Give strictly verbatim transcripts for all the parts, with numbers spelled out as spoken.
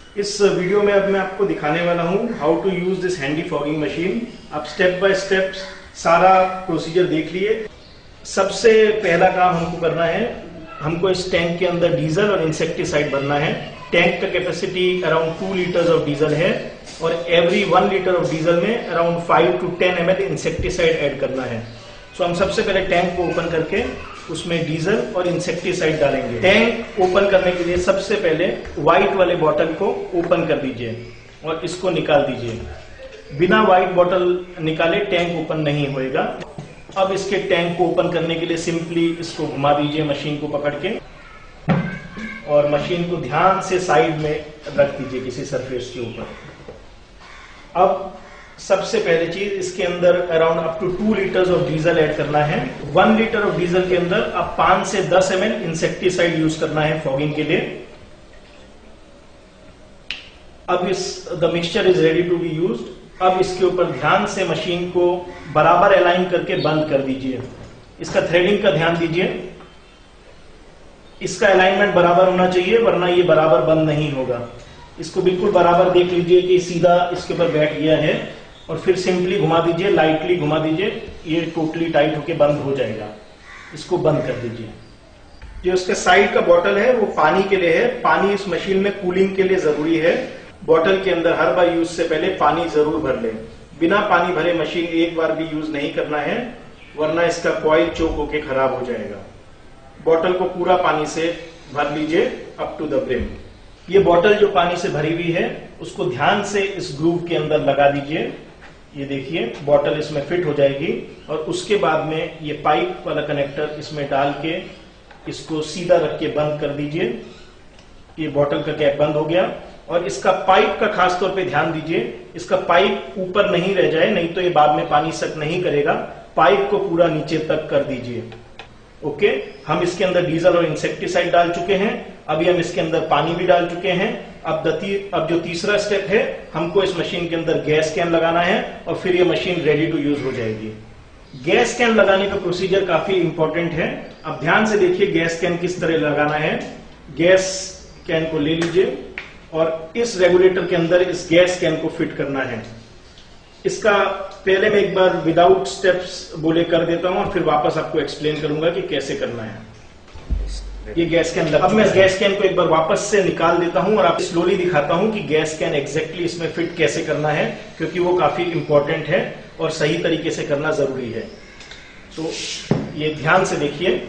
इस वीडियो में अब मैं आपको दिखाने वाला हूं how to use this handy fogging machine. आप स्टेप बाय स्टेप सारा प्रोसीजर देख लिए। सबसे पहला काम हमको करना है, हमको इस टैंक के अंदर डीजल और इंसेक्टिसाइड भरना है। टैंक का capacity around two litres of diesel है और every one litre of diesel में around five to ten M L insecticide add करना है। सो हम सबसे पहले टैंक को ओपन करके उसमें डीजल और इंसेक्टिसाइड डालेंगे। टैंक ओपन करने के लिए सबसे पहले व्हाइट वाले बॉटल को ओपन कर दीजिए और इसको निकाल दीजिए। बिना व्हाइट बॉटल निकाले टैंक ओपन नहीं होएगा। अब इसके टैंक को ओपन करने के लिए सिंपली इसको घुमा दीजिए मशीन को पकड़ के और मशीन को ध्यान से साइड में रख दीजिए किसी सरफेस के ऊपर। अब सबसे पहले चीज, इसके अंदर around up to two litres of diesel add करना है। वन लीटर ऑफ डीजल के अंदर अब पांच से दस एम एल इंसेक्टिसाइड यूज करना है फॉगिंग के लिए। अब इस the mixture is ready to be used. अब इसके ऊपर ध्यान से मशीन को बराबर अलाइन करके बंद कर दीजिए। इसका थ्रेडिंग का ध्यान दीजिए, इसका अलाइनमेंट बराबर होना चाहिए वरना ये बराबर बंद नहीं होगा। इसको बिल्कुल बराबर देख लीजिए कि सीधा इसके ऊपर बैठ गया है और फिर सिंपली घुमा दीजिए, लाइटली घुमा दीजिए, ये टोटली टाइट होके बंद हो जाएगा। इसको बंद कर दीजिए। जो इसका साइड का बॉटल है वो पानी के लिए है। पानी इस मशीन में कूलिंग के लिए जरूरी है। बॉटल के अंदर हर बार यूज से पहले पानी जरूर भर लें। बिना पानी भरे मशीन एक बार भी यूज नहीं करना है वरना इसका कॉइल चोक होके खराब हो जाएगा। बॉटल को पूरा पानी से भर लीजिए अप टू द ब्रिम। ये बॉटल जो पानी से भरी हुई है उसको ध्यान से इस ग्रूव के अंदर लगा दीजिए। ये देखिए बॉटल इसमें फिट हो जाएगी और उसके बाद में ये पाइप वाला कनेक्टर इसमें डाल के इसको सीधा रख के बंद कर दीजिए। ये बॉटल का कैप बंद हो गया और इसका पाइप का खास तौर पे ध्यान दीजिए, इसका पाइप ऊपर नहीं रह जाए, नहीं तो ये बाद में पानी सक नहीं करेगा। पाइप को पूरा नीचे तक कर दीजिए। ओके, हम इसके अंदर डीजल और इंसेक्टिसाइड डाल चुके हैं। अभी हम इसके अंदर पानी भी डाल चुके हैं। अब दी, अब जो तीसरा स्टेप है, हमको इस मशीन के अंदर गैस कैन लगाना है और फिर ये मशीन रेडी टू यूज हो जाएगी। गैस कैन लगाने का प्रोसीजर काफी इंपॉर्टेंट है। अब ध्यान से देखिए गैस कैन किस तरह लगाना है। गैस कैन को ले लीजिए और इस रेगुलेटर के अंदर इस गैस कैन को फिट करना है। इसका पहले मैं एक बार विदाउट स्टेप्स बोले कर देता हूं और फिर वापस आपको एक्सप्लेन करूंगा कि कैसे करना है। ये गैस कैन, अब मैं गैस कैन को एक बार वापस से निकाल देता हूं और आप स्लोली दिखाता हूं कि गैस कैन एग्जैक्टली इसमें फिट कैसे करना है, क्योंकि वो काफी इंपॉर्टेंट है और सही तरीके से करना जरूरी है। तो ये ध्यान से देखिए।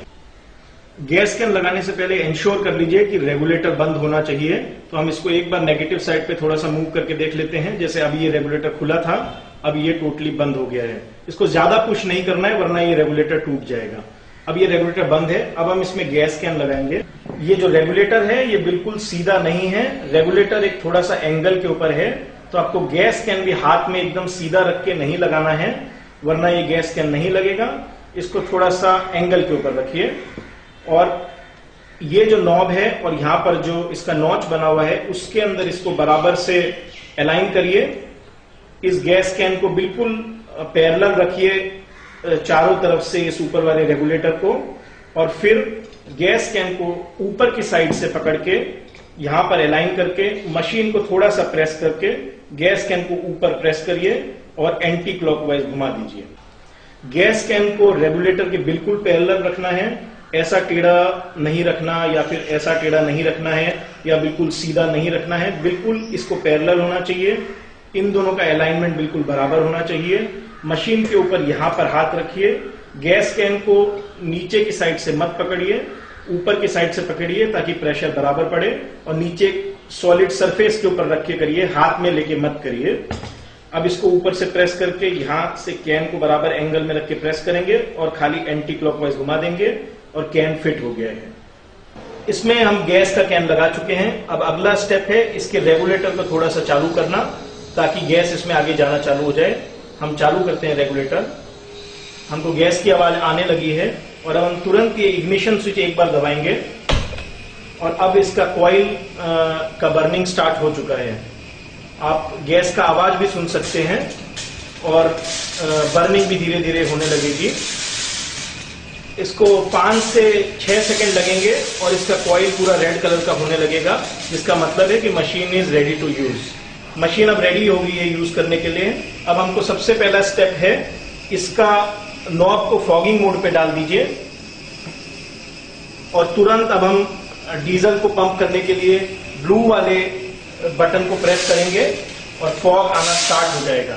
गैस कैन लगाने से पहले इंश्योर कर लीजिए कि रेगुलेटर बंद होना चाहिए। तो हम इसको एक बार नेगेटिव साइड पे थोड़ा सा मूव करके देख लेते हैं। जैसे अभी ये रेगुलेटर खुला था, अब ये टोटली बंद हो गया है। इसको ज्यादा पुश नहीं करना है वरना ये रेगुलेटर टूट जाएगा। अब ये रेगुलेटर बंद है। अब हम इसमें गैस कैन लगाएंगे। ये जो रेगुलेटर है ये बिल्कुल सीधा नहीं है, रेगुलेटर एक थोड़ा सा एंगल के ऊपर है। तो आपको गैस कैन भी हाथ में एकदम सीधा रख के नहीं लगाना है वरना ये गैस कैन नहीं लगेगा। इसको थोड़ा सा एंगल के ऊपर रखिए और ये जो नॉब है और यहां पर जो इसका नॉच बना हुआ है उसके अंदर इसको बराबर से अलाइन करिए। इस गैस कैन को बिल्कुल पैरेलल रखिए चारों तरफ से इस ऊपर वाले रेगुलेटर को और फिर गैस कैन को ऊपर की साइड से पकड़ के यहां पर अलाइन करके मशीन को थोड़ा सा प्रेस करके गैस कैन को ऊपर प्रेस करिए और एंटी क्लॉकवाइज घुमा दीजिए। गैस कैन को रेगुलेटर के बिल्कुल पैरेलल रखना है, ऐसा टेढ़ा नहीं रखना या फिर ऐसा टेढ़ा नहीं रखना है या बिल्कुल सीधा नहीं रखना है। बिल्कुल इसको पैरेलल होना चाहिए। इन दोनों का अलाइनमेंट बिल्कुल बराबर होना चाहिए। मशीन के ऊपर यहां पर हाथ रखिए। गैस कैन को नीचे की साइड से मत पकड़िए, ऊपर की साइड से पकड़िए ताकि प्रेशर बराबर पड़े और नीचे सॉलिड सरफेस के ऊपर रख के करिए, हाथ में लेके मत करिए। अब इसको ऊपर से प्रेस करके यहां से कैन को बराबर एंगल में रख के प्रेस करेंगे और खाली एंटी क्लॉकवाइज घुमा देंगे और कैन फिट हो गया है। इसमें हम गैस का कैन लगा चुके हैं। अब अगला स्टेप है इसके रेगुलेटर को थोड़ा सा चालू करना ताकि गैस इसमें आगे जाना चालू हो जाए। हम चालू करते हैं रेगुलेटर। हमको गैस की आवाज आने लगी है और अब हम तुरंत ये इग्निशन स्विच एक बार दबाएंगे और अब इसका कॉइल का बर्निंग स्टार्ट हो चुका है। आप गैस का आवाज भी सुन सकते हैं और बर्निंग भी धीरे धीरे होने लगेगी। इसको पाँच से छह सेकंड लगेंगे और इसका कॉइल पूरा रेड कलर का होने लगेगा, जिसका मतलब है कि machine is ready to use. Machine अब रेडी हो गई है यूज करने के लिए। अब हमको सबसे पहला स्टेप है, इसका नॉब को फॉगिंग मोड पे डाल दीजिए और तुरंत अब हम डीजल को पंप करने के लिए ब्लू वाले बटन को प्रेस करेंगे और फॉग आना स्टार्ट हो जाएगा।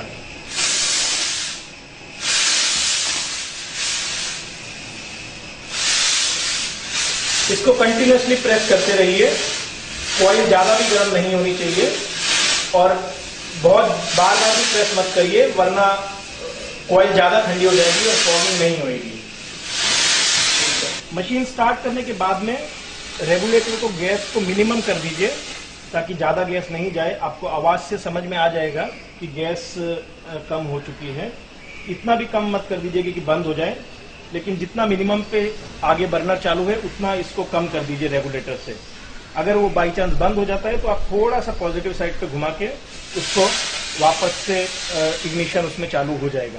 इसको कंटिन्यूअसली प्रेस करते रहिए। कॉइल ज्यादा भी गर्म नहीं होनी चाहिए और बहुत बार बार भी प्रेस मत करिए, वरना कॉइल ज्यादा ठंडी हो जाएगी और फॉगिंग नहीं होगी। मशीन स्टार्ट करने के बाद में रेगुलेटर को गैस को मिनिमम कर दीजिए ताकि ज्यादा गैस नहीं जाए। आपको आवाज से समझ में आ जाएगा कि गैस कम हो चुकी है। इतना भी कम मत कर दीजिए कि बंद हो जाए, लेकिन जितना मिनिमम पे आगे बर्नर चालू है उतना इसको कम कर दीजिए रेगुलेटर से। अगर वो बाई चांस बंद हो जाता है तो आप थोड़ा सा पॉजिटिव साइड पे घुमा के उसको वापस से इग्निशन उसमें चालू हो जाएगा।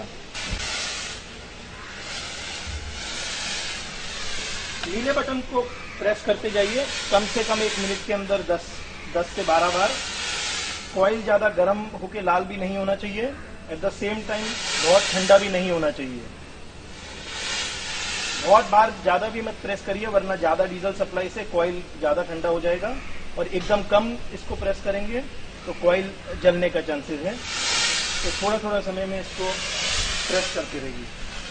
नीले बटन को प्रेस करते जाइए, कम से कम एक मिनट के अंदर दस दस से बारह बार। कॉइल ज्यादा गर्म होके लाल भी नहीं होना चाहिए, एट द सेम टाइम बहुत ठंडा भी नहीं होना चाहिए। बहुत बार ज्यादा भी मत प्रेस करिए, वरना ज्यादा डीजल सप्लाई से कॉइल ज्यादा ठंडा हो जाएगा। और एकदम कम इसको प्रेस करेंगे तो कॉइल जलने का चांसेस है। तो थोड़ा थोड़ा समय में इसको प्रेस करते रहिए।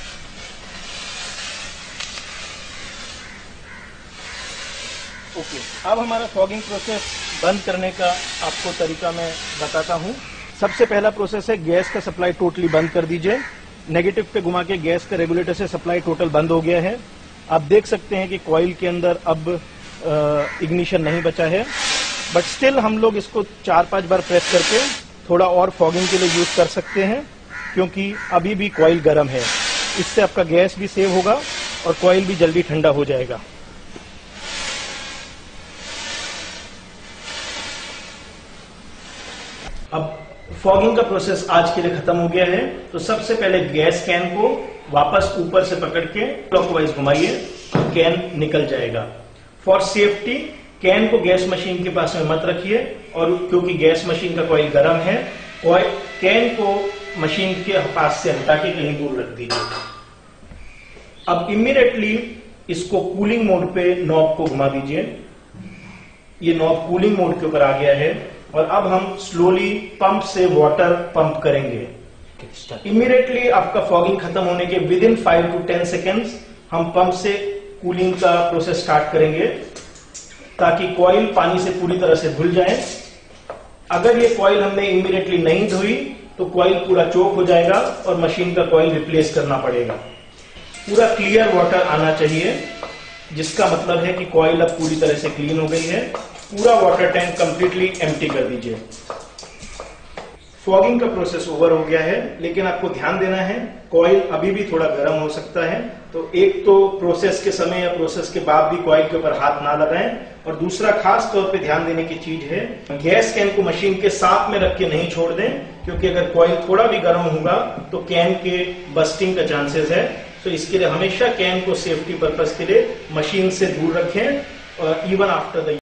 ओके, अब हमारा फॉगिंग प्रोसेस बंद करने का आपको तरीका मैं बताता हूं। सबसे पहला प्रोसेस है, गैस का सप्लाई टोटली बंद कर दीजिए। नेगेटिव पे घुमा के गैस का रेगुलेटर से सप्लाई टोटल बंद हो गया है। आप देख सकते हैं कि कॉइल के अंदर अब इग्निशन नहीं बचा है, बट स्टिल हम लोग इसको चार पांच बार प्रेस करके थोड़ा और फॉगिंग के लिए यूज कर सकते हैं, क्योंकि अभी भी कॉइल गर्म है। इससे आपका गैस भी सेव होगा और कॉइल भी जल्दी ठंडा हो जाएगा। अब फॉगिंग का प्रोसेस आज के लिए खत्म हो गया है। तो सबसे पहले गैस कैन को वापस ऊपर से पकड़ के क्लॉकवाइज घुमाइए, कैन निकल जाएगा। फॉर सेफ्टी कैन को गैस मशीन के पास में मत रखिए, और क्योंकि गैस मशीन का कॉइल गर्म है, और कैन को मशीन के पास से हटा के कहीं दूर रख दीजिए। अब इमीडिएटली इसको कूलिंग मोड पे नॉब को घुमा दीजिए। ये नॉब कूलिंग मोड के ऊपर आ गया है और अब हम स्लोली पंप से वाटर पंप करेंगे। इमीडिएटली आपका फॉगिंग खत्म होने के within five to ten seconds हम पंप से कूलिंग का प्रोसेस स्टार्ट करेंगे, ताकि कॉइल पानी से पूरी तरह से धुल जाए। अगर ये कॉइल हमने इमीडिएटली नहीं धोई तो कॉइल पूरा चोक हो जाएगा और मशीन का कॉइल रिप्लेस करना पड़ेगा। पूरा क्लियर वाटर आना चाहिए, जिसका मतलब है कि कॉइल अब पूरी तरह से क्लीन हो गई है। पूरा वाटर टैंक कंप्लीटली एम्प्टी कर दीजिए। फॉगिंग का प्रोसेस ओवर हो गया है, लेकिन आपको ध्यान देना है कॉइल अभी भी थोड़ा गर्म हो सकता है। तो एक तो प्रोसेस के समय या प्रोसेस के बाद भी कॉइल के ऊपर हाथ ना लगाएं, और दूसरा खास तौर पे ध्यान देने की चीज है, गैस कैन को मशीन के साथ में रख के नहीं छोड़ दें, क्योंकि अगर कॉइल थोड़ा भी गर्म होगा तो कैन के बस्टिंग का चांसेस है। तो इसके लिए हमेशा कैन को सेफ्टी पर्पज के लिए मशीन से दूर रखें, इवन आफ्टर द